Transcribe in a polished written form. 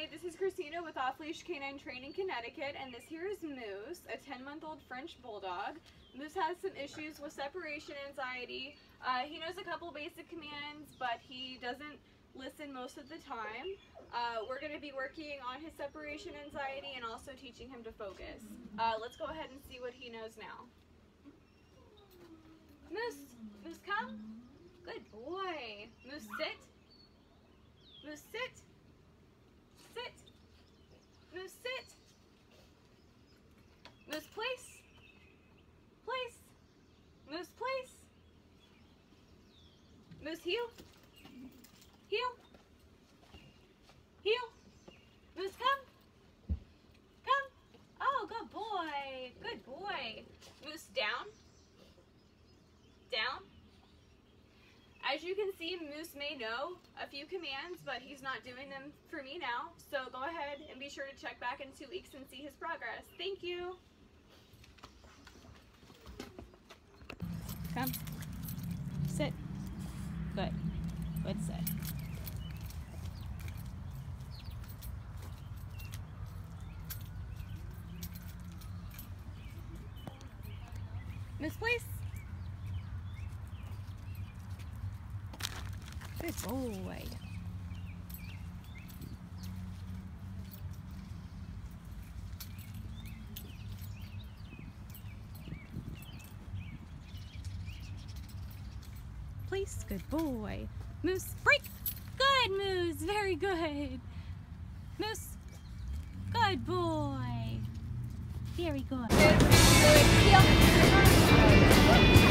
this is Christina with Off Leash Canine Training Connecticut, and this here is Moose, a 10-month-old French Bulldog. Moose has some issues with separation anxiety. He knows a couple basic commands, but he doesn't listen most of the time. We're going to be working on his separation anxiety and also teaching him to focus. Let's go ahead and see what he knows now. Moose, Moose, come. Good boy. Moose, sit. Moose, sit. Sit. Moose, sit. Moose, place. Place. Moose, place. Moose, heel. Heel. Heel. Moose, come. Come. Oh, good boy. Good boy. Moose, down. Down. As you can see, Moose may know a few commands, but he's not doing them for me now. So go ahead and be sure to check back in 2 weeks and see his progress. Thank you. Come. Sit. Good. Good sit. Moose, please. Good boy. Please, good boy. Moose, break. Good, Moose. Very good. Moose, good boy. Very good. Good. Heel.